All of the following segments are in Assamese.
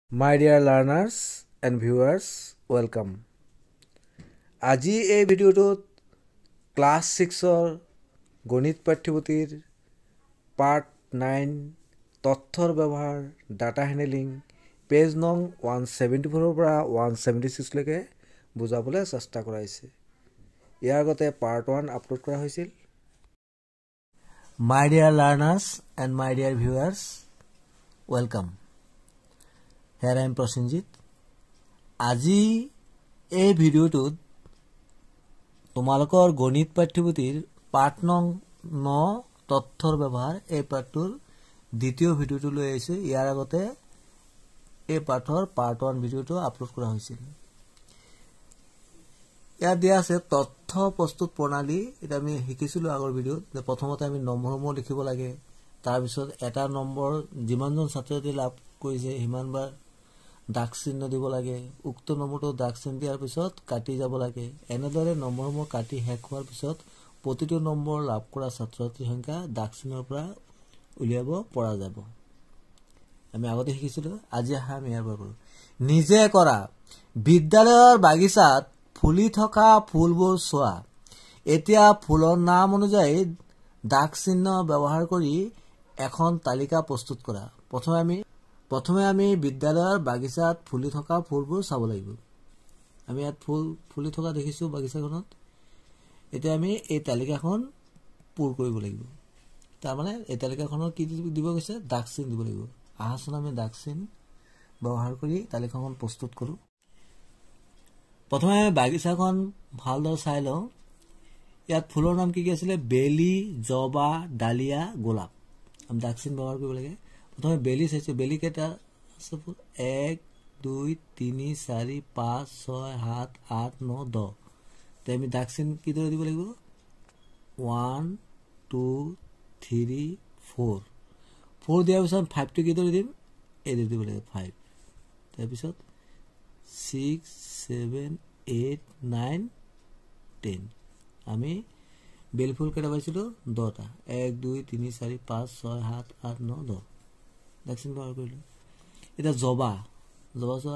My dear learners and viewers, welcome. আজি এই ভিডিঅ'টোত ক্লাছ 6ৰ গণিত পাঠ্যপুথিৰ পাৰ্ট 9 তথ্যৰ ব্যৱহাৰ ডাটা হেণ্ডলিং পেজ নং 174 পৰা 176 লৈকে বুজাবলৈ চেষ্টা কৰা হৈছে। ইয়াৰ আগতে পাৰ্ট 1 আপলোড কৰা হৈছিল। My dear learners and my dear viewers, welcome. Here I am Prasenjit. আজি এই ভিডিঅ'টোত তোমালোকৰ গণিত পাঠ্যপুথিৰ পাঠ নং 9 তথ্যৰ ব্যৱহাৰ এই পাঠটোৰ দ্বিতীয় ভিডিঅ'টো লৈ আহিছো। ইয়াৰ আগতে এই পাঠৰ পাৰ্ট 1 ভিডিঅ'টো আপলোড কৰা হৈছিল। ইয়াত দিয়া আছে তথ্য প্ৰস্তুত প্ৰণালী। এটা আমি শিকিছিলো আগৰ ভিডিঅ'ত যে প্ৰথমতে আমি নম্বৰসমূহ লিখিব লাগে, তাৰ পিছত এটা নম্বৰ যিমানজন ছাত্ৰছাত্ৰী লাভ কৰিছে সিমানবাৰ দাগ চিহ্ন দিব লাগে। উক্ত নম্বৰটো দাগ চিহ্ন দিয়াৰ পিছত কাটি যাব লাগে। এনেদৰে নম্বৰসমূহ কাটি শেষ হোৱাৰ পিছত প্ৰতিটো নম্বৰ লাভ কৰা ছাত্ৰছাত্ৰীৰ সংখ্যা দাগ চিহ্নৰ পৰা উলিয়াব পৰা যাব। আমি আগতে শিকিছিলো। আজি আমি ইয়াৰ পৰা কৰোঁ। নিজে কৰা বিদ্যালয়ৰ বাগিচাত ফুলি থকা ফুলবোৰ চোৱা। এতিয়া ফুলৰ নাম অনুযায়ী দাগ চিহ্ন ব্যৱহাৰ কৰি এখন তালিকা প্ৰস্তুত কৰা। প্ৰথমে আমি বিদ্যালয়ৰ বাগিচাত ফুলি থকা ফুলবোৰ চাব লাগিব। আমি ইয়াত ফুলি থকা দেখিছো বাগিচাখনত। এতিয়া আমি এই তালিকাখন পূৰ কৰিব লাগিব। তাৰমানে এই তালিকাখনৰ কি দিব গৈছে? দাগ চিহ্ন দিব লাগিব। আহাচোন আমি দাগ চিহ্ন ব্যৱহাৰ কৰি তালিকাখন প্ৰস্তুত কৰোঁ। প্ৰথমে আমি বাগিচাখন ভালদৰে চাই লওঁ। ইয়াত ফুলৰ নাম কি আছিলে? বেলি, জবা, ডালিয়া, গোলাপ। আমি দাগ চিহ্ন ব্যৱহাৰ কৰিব লাগে। প্ৰথমে বেলি চাইছো। বেলি কেইটা আছে? 1 2 3 4 5 6 7 8 9 10। তে আমি দাগ চিহ্ন কিদৰে দিব লাগিব? 1 2 3 4 4 দিয়াৰ পিছত 5টো কিদৰে দিম? এইটো দিব লাগিব 5। তাৰপিছত 6 7 8 9 10। আমি বেল ফুল কেইটা পাইছিলো? 10টা। 1 2 3 4 5 6 7 8 9 10। দাগ চিহ্ন ব্যৱহাৰ কৰিলো। এটা জবা চোৱা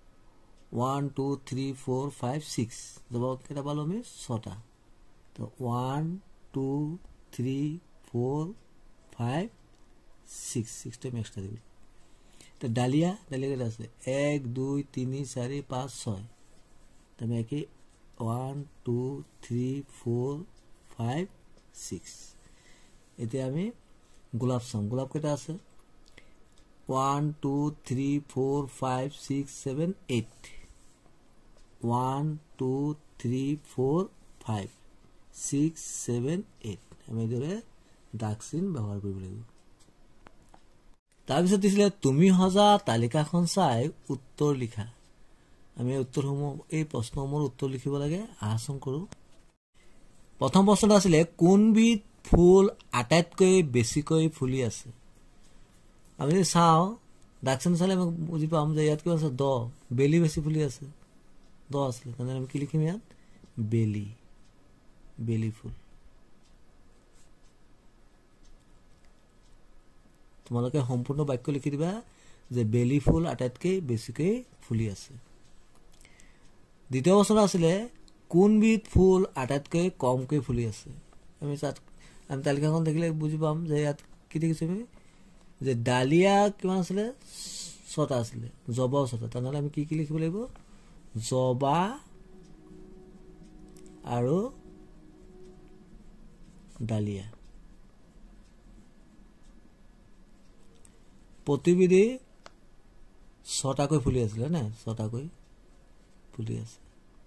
1 2 3 4 5 6। জবা কেইটা পালো আমি? 6টা। তো 1 2 3 4 5 6 6টা আমি এক্সট্ৰা দিবি। তো ডালিয়া কেইটা আছে? 1 2 3 4 5 6। তো আমি একে 1 2 3 4 5 6। এতিয়া আমি গোলাপ চাম। গোলাপ কেইটা আছে? 1 2 3 4 5 6 7 8। 1 2 3 4 5 6 7 8। আমি এইদৰে দাগ চিহ্ন ব্যৱহাৰ কৰিব লাগিব। তাৰপিছত দিছিলে তুমি সজা তালিকাখন চাই উত্তৰ লিখা। আমি উত্তৰসমূহ এই প্ৰশ্নসমূহৰ উত্তৰ লিখিব লাগে। আহচোন কৰোঁ। প্ৰথম প্ৰশ্নটো আছিলে কোনবিধ ফুল আটাইতকৈ বেছিকৈ ফুলি আছে? আমি যদি চাওঁ দাগ চিহ্ন চালে আমি বুজি পাম যে ইয়াত কিবা আছে? 10। বেলি বেছি ফুলি আছে। 10 আছিলে। তেনে আমি কি লিখিম ইয়াত? বেলি ফুল। তোমালোকে সম্পূৰ্ণ বাক্য লিখি দিবা যে বেলি ফুল আটাইতকৈ বেছিকৈ ফুলি আছে। দ্বিতীয় প্ৰশ্ন আছিলে কোনবিধ ফুল আটাইতকৈ কমকৈ ফুলি আছে? আমি তালিকাখন দেখিলে বুজি পাম যে ইয়াত কি দেখিছো আমি যে ডালিয়া কিমান আছিলে? 6টা আছিলে। জবাও 6টা। তেনেহ'লে আমি কি লিখিব লাগিব? জবা আৰু ডালিয়া। প্ৰতিবিধি 6টাকৈ ফুলি আছিলে নে? 6টাকৈ ফুলি আছে।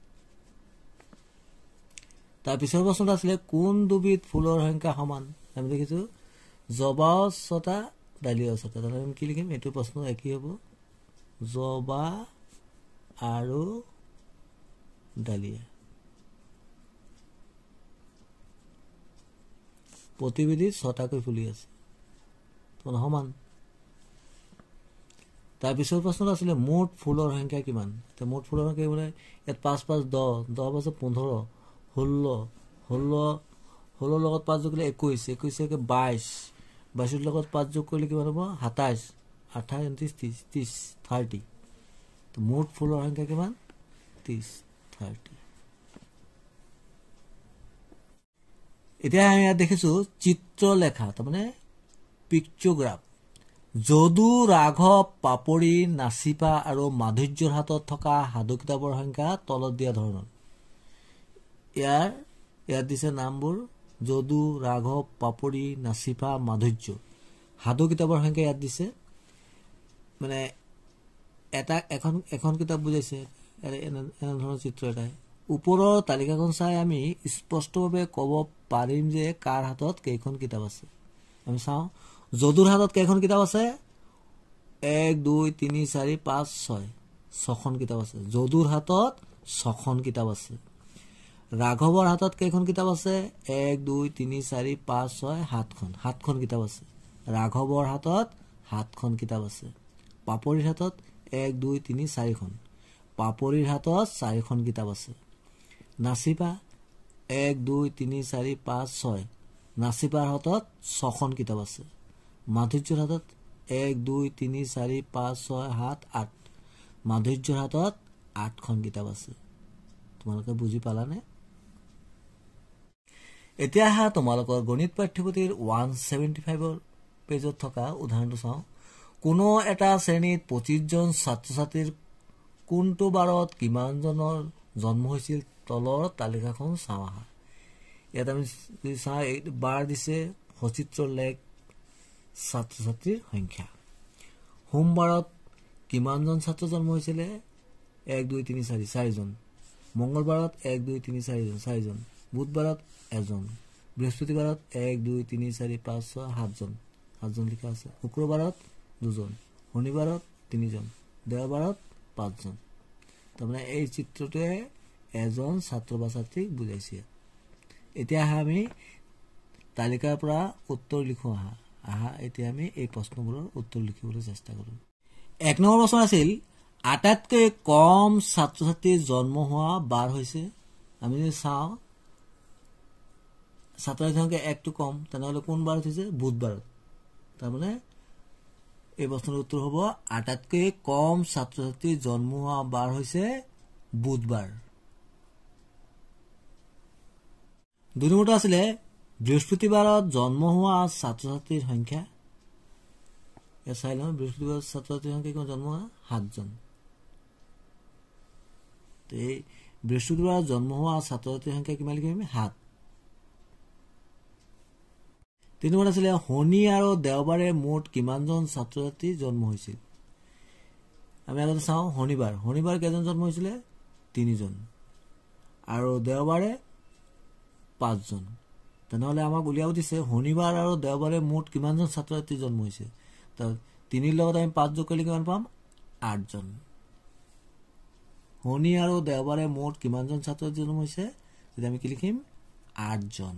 তাৰ পিছৰ প্ৰশ্নটো আছিলে কোন দুবিধ ফুলৰ সংখ্যা সমান? আমি দেখিছো জবাও 6টা, ডালিয়াও 6টা। তেনেহ'লে আমি কি লিখিম? এইটো প্ৰশ্ন একেই হ'ব। জবা আৰু ডালিয়া প্ৰতিবিধি 6টাকৈ ফুলি আছে। সমান। তাৰপিছৰ প্ৰশ্নটো আছিলে মুঠ ফুলৰ সংখ্যা কিমান? মুঠ ফুলৰ সংখ্যা বোলে ইয়াত 5 5 10 10 পাছত 15 16 16 লগত 5 যোগ কৰিলে 21 21 22 22ৰ লগত 5 যোগ কৰিলে কিমান হ'ব? 27 28 29 30 30 তো মুঠ ফুলৰ সংখ্যা কিমান 30 30 এতিয়া আমি ইয়াত দেখিছো চিত্ৰলেখা তাৰমানে পিকটোগ্ৰাফ যদু ৰাঘৱ পাপৰি নাচিপা আৰু মাধুৰ্যৰ হাতত থকা সাধু কিতাপৰ সংখ্যা তলত দিয়া ধৰণৰ ইয়াত দিছে নামবোৰ যদু ৰাঘৱ পাপৰি নাচিপা মাধুৰ্য সাধু কিতাপৰ সংখ্যা ইয়াত দিছে মানে এটা এখন কিতাপ বুজাইছে এনে ধৰণৰ চিত্ৰ এটাই ওপৰৰ তালিকাখন চাই আমি স্পষ্টভাৱে ক'ব পাৰিম যে কাৰ হাতত কেইখন কিতাপ আছে আমি চাওঁ যদুৰ হাতত কেইখন কিতাপ আছে 1 2 3 4 5 6 ছখন কিতাপ আছে যদুৰ হাতত 6খন কিতাপ আছে ৰাঘৱৰ হাতত কেইখন কিতাপ আছে 1 2 3 4 5 6 7খন কিতাপ আছে ৰাঘৱৰ হাতত 7খন কিতাপ আছে পাপৰিৰ হাতত 1 2 3 4খন পাপৰিৰ হাতত 4খন কিতাপ আছে নাচিপা 1 2 3 4 5 6 নাচিপাৰ হাতত 6খন কিতাপ আছে মাধুৰ্যৰ হাতত 1 2 3 4 5 6 7 8 মাধুৰ্যৰ হাতত 8খন কিতাপ আছে তোমালোকে বুজি পালানে এতিয়া হা তোমালোকৰ গণিত পাঠ্যপুথিৰ 175 পেজত থকা উদাহৰণটো চাওঁ কোনো এটা শ্ৰেণীত 25 জন ছাত্ৰ-ছাত্ৰীৰ কোনটো বাৰত কিমান জনৰ জন্ম হৈছিল তলৰ তালিকাখন চাওঁ আহা ইয়াত আমি চাওঁ বাৰ দিছে সচিত্ৰ লেখ ছাত্ৰ-ছাত্ৰীৰ সংখ্যা সোমবাৰত কিমান জন ছাত্ৰ জন্ম হৈছিল 1 2 3 4 4জন মঙ্গলবাৰত 1 2 3 4 জন বুধবাৰত এজন বৃহস্পতিবাৰত 1 2 3 4 5 6 7জন লিখা আছে শুক্ৰবাৰত দুজন শনিবাৰত 3জন দেওবাৰত 5জন তাৰমানে এই চিত্ৰটোৱে এজন ছাত্ৰ বা ছাত্ৰীক বুজাইছে এতিয়া আমি তালিকাৰ পৰা উত্তৰ লিখো আহা এতিয়া আমি এই প্ৰশ্নবোৰৰ উত্তৰ লিখিবলৈ চেষ্টা কৰিম 1 নম্বৰ প্ৰশ্ন আছিল আটাইতকৈ কম ছাত্ৰ-ছাত্ৰীৰ জন্ম হোৱা বাৰ হৈছে আমি যদি চাওঁ ছাত্ৰৰ সংখ্যা 1টো কম তেনেহলে কোন বাৰত হৈছে বুধবাৰত তাৰমানে এই প্ৰশ্নৰ উত্তৰ হ'ব আটাইতকৈ কম ছাত্ৰ-ছাত্ৰীৰ জন্ম হোৱা বাৰ হৈছে বুধবাৰ 2 নম্বৰটো আছিল বৃহস্পতিবাৰত জন্ম হোৱা ছাত্ৰ-ছাত্ৰীৰ সংখ্যা চাই লওঁ বৃহস্পতিবাৰত ছাত্ৰ-ছাত্ৰীৰ সংখ্যা কিমান জন্ম হোৱা 7জন এই বৃহস্পতিবাৰত জন্ম হোৱা ছাত্ৰ-ছাত্ৰীৰ সংখ্যা কিমান লিখিম 7 3 নম্বৰ আছিল শনি আৰু দেওবাৰে মুঠ কিমানজন ছাত্ৰ-ছাত্ৰী জন্ম হৈছিল আমি আগতে চাওঁ শনিবাৰ কেইজন জন্ম হৈছিল 3জন আৰু দেওবাৰে 5জন তেনেহলে আমাক উলিয়াব দিছে শনিবাৰ আৰু দেওবাৰে মুঠ কিমানজন ছাত্ৰ-ছাত্ৰী জন্ম হৈছে তো 3 লগত আমি 5 যোগ কৰিলে কিমান পাম 8জন শনি আৰু দেওবাৰে মুঠ কিমানজন ছাত্ৰ-ছাত্ৰী জন্ম হৈছে তেতিয়া আমি কি লিখিম 8জন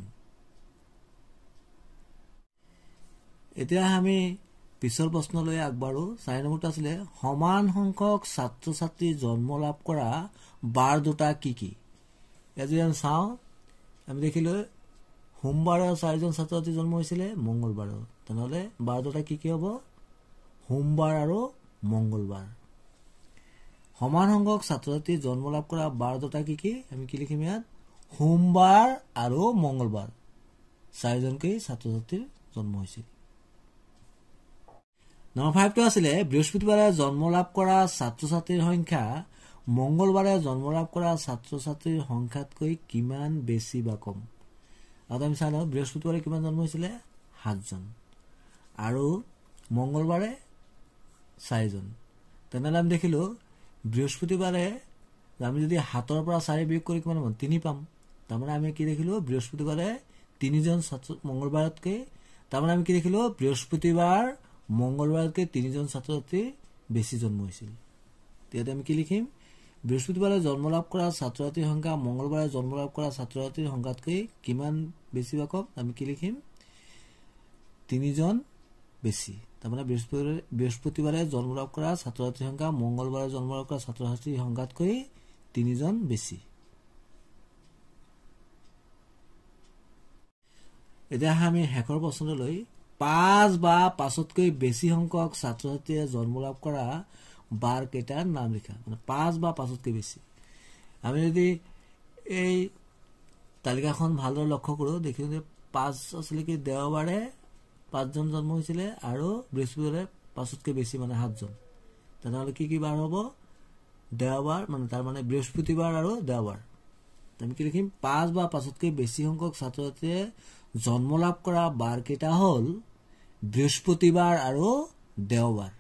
এতিয়া আমি পিছৰ প্ৰশ্নলৈ আগবাঢ়ো 4 নম্বৰটো আছিল সমান সংখ্যক ছাত্ৰ-ছাত্ৰী জন্ম লাভ কৰা বাৰ দুটা কি কি আজি আমি চাওঁ আমি দেখিলো সোমবাৰে 4জন ছাত্ৰ-ছাত্ৰী জন্ম হৈছিল মঙ্গলবাৰে তেনেহলে বাৰ দুটা কি কি হ'ব সোমবাৰ আৰু মঙ্গলবাৰ সমান সংখ্যক ছাত্ৰ-ছাত্ৰী জন্ম লাভ কৰা বাৰ দুটা কি কি আমি কি লিখিম ইয়াত সোমবাৰ আৰু মঙ্গলবাৰ 4জনকৈ ছাত্ৰ-ছাত্ৰীৰ জন্ম হৈছিল নম্বৰ 5টো আছিল বৃহস্পতিবাৰে জন্ম লাভ কৰা ছাত্ৰ-ছাত্ৰীৰ সংখ্যা মঙ্গলবাৰে জন্ম লাভ কৰা ছাত্ৰ-ছাত্ৰীৰ সংখ্যাতকৈ কিমান বেছি বা কম আৰু আমি চাওঁ বৃহস্পতিবাৰে কিমান জন্ম হৈছিল 7জন আৰু মঙ্গলবাৰে 4জন তেনেহলে আমি দেখিলো বৃহস্পতিবাৰে আমি যদি 7ৰ পৰা 4 বিয়োগ কৰি কিমান পাম 3 পাম তাৰমানে আমি কি দেখিলো বৃহস্পতিবাৰে 3জন ছাত্ৰ মঙ্গলবাৰতকৈ তাৰমানে আমি কি দেখিলো বৃহস্পতিবাৰ মঙ্গলবাৰতকৈ 3জন ছাত্ৰ-ছাত্ৰী বেছি জন্ম হৈছিল তেতিয়া আমি কি লিখিম বৃহস্পতিবাৰে জন্ম লাভ কৰা ছাত্ৰ-ছাত্ৰীৰ সংখ্যা মঙ্গলবাৰে জন্ম লাভ কৰা ছাত্ৰ-ছাত্ৰীৰ সংখ্যাতকৈ কিমান বেছি বা কম আমি কি লিখিম 3জন বেছি তাৰমানে বৃহস্পতিবাৰে জন্ম লাভ কৰা ছাত্ৰ-ছাত্ৰীৰ সংখ্যা মঙ্গলবাৰে জন্ম লাভ কৰা ছাত্ৰ-ছাত্ৰীৰ সংখ্যাতকৈ 3জন বেছি এতিয়া আমি শেষৰ প্ৰশ্নলৈ 5 বা 5তকৈ বেছি সংখ্যক ছাত্ৰ ছাত্ৰীয়ে জন্ম লাভ কৰা বাৰ কেইটাৰ নাম লিখা মানে 5 বা 5তকৈ বেছি আমি যদি এই তালিকাখন ভালদৰে লক্ষ্য কৰো দেখিম যে 5 আসলে কি দেওবাৰে 5 জন জন্ম হৈছিল আৰু বৃহস্পতিবাৰে 5তকৈ বেছি মানে 7 জন তেনেহলে কি বাৰ হ'ব দেওবাৰ মানে তাৰ মানে বৃহস্পতিবাৰ আৰু দেওবাৰ আমি কি লিখিম 5 বা 5তকৈ বেছি সংখ্যক ছাত্ৰ ছাত্ৰীয়ে জন্ম লাভ কৰা বাৰ কেইটা হল বৃহস্পতিবাৰ আৰু দেওবাৰ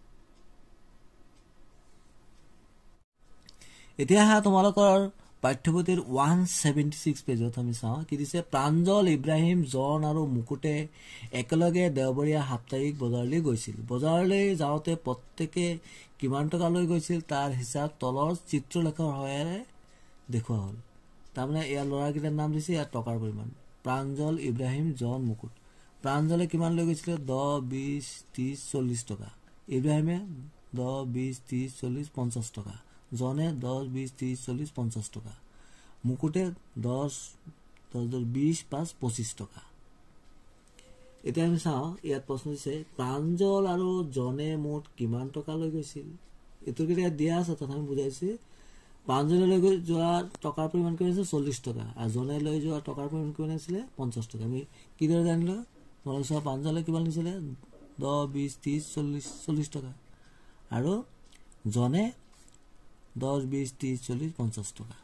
এতিয়া তোমালোকৰ পাঠ্যপুথিৰ 176 পেজত আমি চাওঁ কি দিছে প্ৰাঞ্জল ইব্ৰাহিম জন আৰু মুকুটে একেলগে দেওবৰীয়া সাপ্তাহিক বজাৰলৈ গৈছিল বজাৰলৈ যাওঁতে প্ৰত্যেকে কিমান টকা লৈ গৈছিল তাৰ হিচাপ তলৰ চিত্ৰলেখৰ সহায়েৰে দেখুওৱা হ'ল তাৰমানে ইয়াৰ ল'ৰাকেইটাৰ নাম দিছে ইয়াৰ টকাৰ পৰিমাণ প্ৰাঞ্জল ইব্ৰাহিম জন মুকুট প্ৰাঞ্জলে কিমান লৈ গৈছিল 10 20 30 40 টকা ইব্ৰাহিমে 10 20 30 40 50 টকা জনে 10 20 30 40 50 টকা মুকুটে 10 20 5 25 টকা এতিয়া আমি চাওঁ ইয়াত প্ৰশ্ন দিছে প্ৰাঞ্জল আৰু জনে মুঠ কিমান টকা লৈ গৈছিল এটো কি দিয়া আছে তথাপি বুজাইছে প্ৰাঞ্জলে লৈ যোৱা টকাৰ পৰিমাণ কিমান আছিল 40 টকা আৰু জনে লৈ যোৱা টকাৰ পৰিমাণ কিমান আছিল 50 টকা আমি কিদৰে জানিলো মনসা প্ৰাঞ্জলে কিমান নিছিল 10 20 30 40 টকা আৰু জনে 10 20 30 40 50 টকা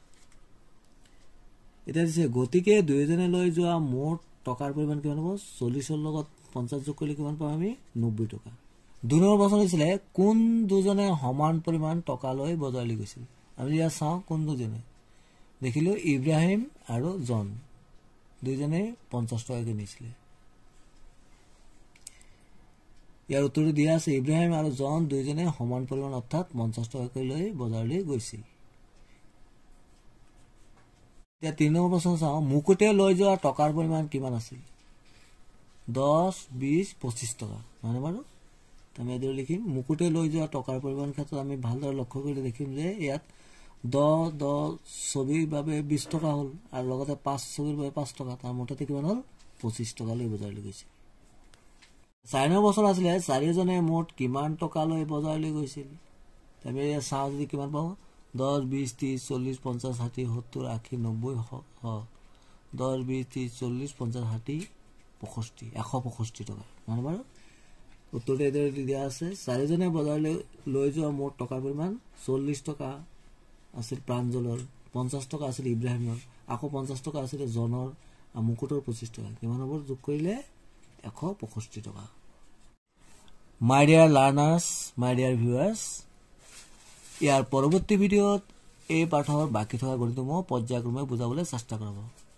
এটা দিছে গতিকে দুইজনে লৈ যোৱা মোট টকাৰ পৰিমাণ কিমান হ'ব 40 ৰ লগত 50 যোগ কৰিলে কিমান পাম আমি 90 টকা দুই নম্বৰ প্ৰশ্ন দিছিলে কোন দুজনে সমান পৰিমাণ টকা লৈ বজাৰলৈ গৈছিল আমি ইয়া চাওঁ কোন দুজনে দেখিলো ইব্ৰাহিম আৰু জন দুইজনে 50 টকা কিনিছিল ইয়াৰ উত্তৰ দিয়া আছে ইব্ৰাহিম আৰু জন দুইজনে সমান পৰিমাণ অৰ্থাৎ 50 টকা লৈ বজাৰলৈ গৈছিল এতিয়া 3 নম্বৰ প্ৰশ্ন চাওঁ মুকুটে লৈ যোৱা টকাৰ পৰিমাণ কিমান আছিল 10 20 25 টকা মানে বাৰু আমি এদৰে লিখিম মুকুটে লৈ যোৱা টকাৰ পৰিমাণ ক্ষেত্ৰত আমি ভালদৰে লক্ষ্য কৰিলে দেখিম যে ইয়াত 10 ছবিৰ বাবে 20 টকা হ'ল আৰু লগতে 5 ছবিৰ বাবে 5 টকা তাৰ মুঠতে কিমান হ'ল 25 টকা লৈ বজাৰলৈ গৈছিল 4 নম্বৰ বছৰ আছিল চাৰিজনে মুঠ কিমান টকা লৈ বজাৰলৈ গৈছিল আমি চাওঁ যদি কিমান পাওঁ 10 20 30 40 50 60 70 80 90 10 20 30 40 50 60 65 165 টকা মানে বাৰু উত্তৰটো এদৰে দিয়া আছে চাৰিজনে বজাৰলৈ লৈ যোৱা মুঠ টকাৰ পৰিমাণ 40 টকা আছিল প্ৰাঞ্জলৰ 50 টকা আছিল ইব্ৰাহিমৰ আকৌ 50 টকা আছিল জনৰ আৰু মুকুটৰ 25 টকা কিমান হ'ব যোগ কৰিলে 165 টকা My dear learners, my dear viewers, ইয়াৰ পৰৱৰ্তী ভিডিঅ'ত এই পাঠৰ বাকি থকা গণিত মই পৰ্যায়ক্ৰমে বুজাবলৈ চেষ্টা কৰিব